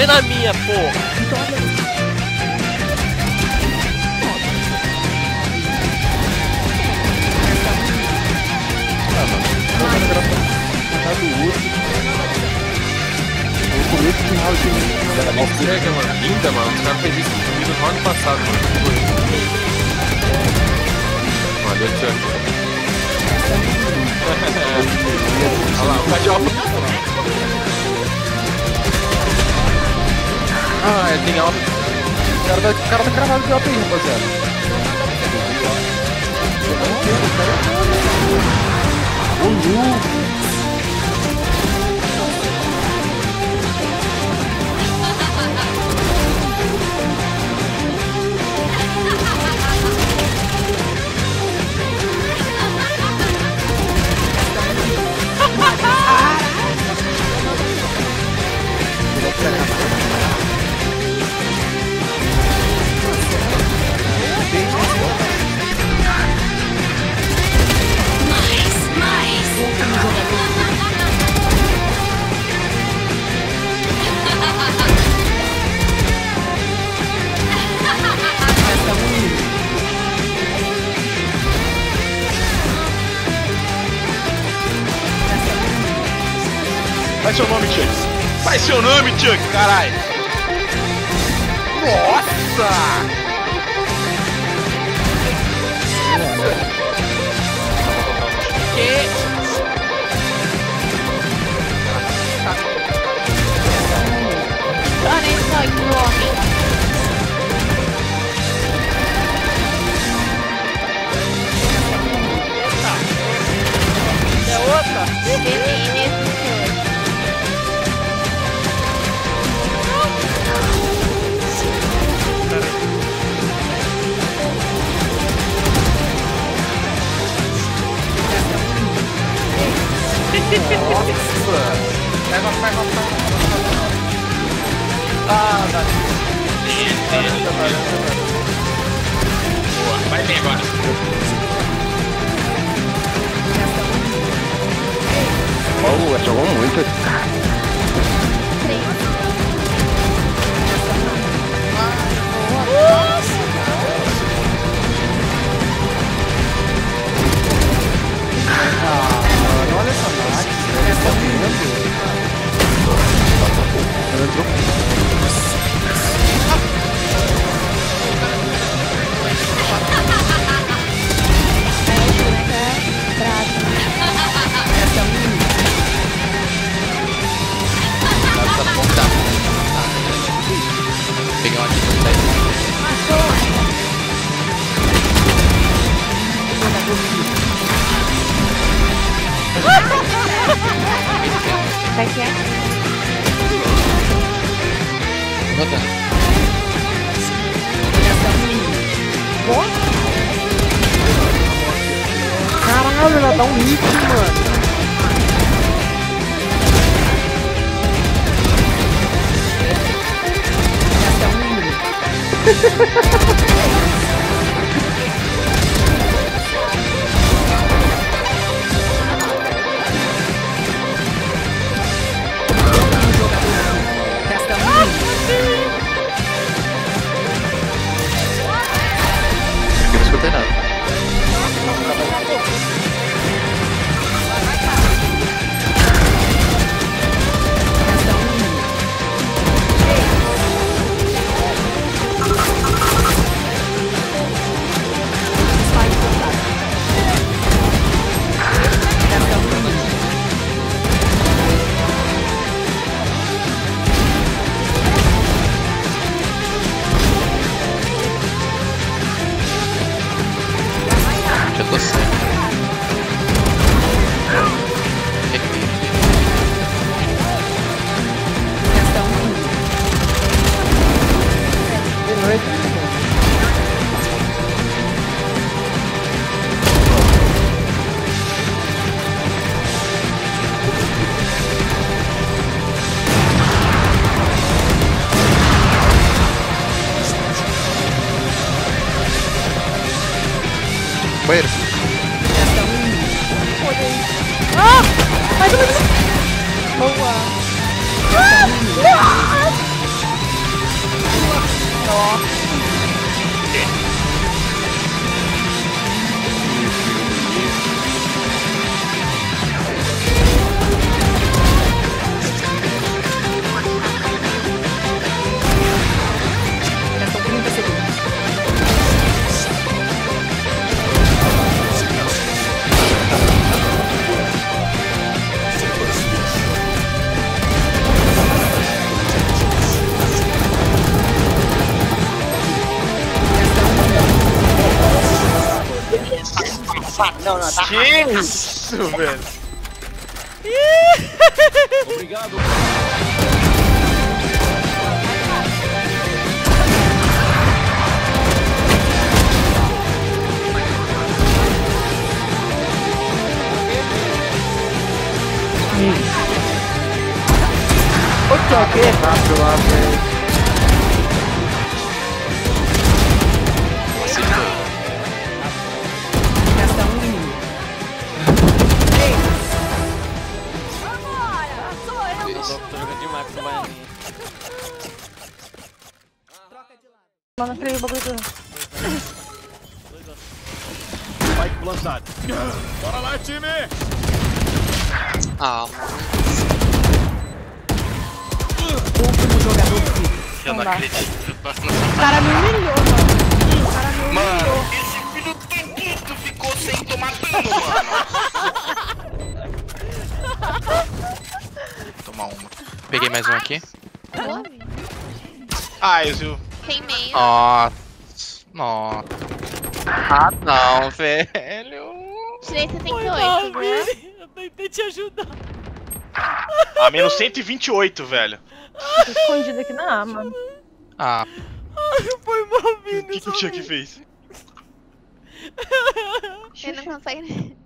Vem na minha, porra. Entrega, mano. Linda, mano. Os caras fez isso comigo no ano passado, mano. Valeu, Chuck. Olha lá, o Cajal. Ah, ele tem alta. O cara tá cravado de alta aí, rapaziada. Faz seu nome, Chuck. Faz seu nome, Chuck, caralho. Nossa! Que? Ah, nem só ignore. É outra? Pega. Ah, tá. Boa, vai bem agora. Jogou muito. Olha essa máquina. Peguei uma aqui. Vai que é? Rodando. Caralho, ela dá um hit, mano. Eu não escutei nada. Já tô certo. Banheiro. Ah! Mais uma vez! Boa! Restam 30 segundos. Não, não, tá. Que isso, velho? Obrigado. Ok, rápido lá, velho. Resta um inimigo. Tô jogando demais com o Baianinho. Mano, creio o bagulho do... Spike plantado. Bora lá, time! Ah, Último jogador vivo. eu não dá. acredito. O cara me humilhou, mano. O cara me humilhou. Mano, esse filho do puto ficou sem tomar dano, mano. Tomar uma. Peguei mais um aqui. Ah, eu... Queimei. Nossa. Nossa. Ah, não, velho. Tirei 78, né? Eu tentei te ajudar. Ah, menos 128, velho. Tô escondido aqui na arma. Ah, Foi mal, o que o Chuck fez? Ele não consegue.